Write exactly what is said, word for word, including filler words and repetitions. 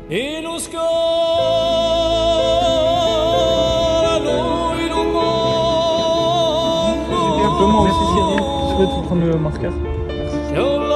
E lo scalo in un mondo. Super, merci Cyril. Je souhaite vous prendre le marqueur. Merci.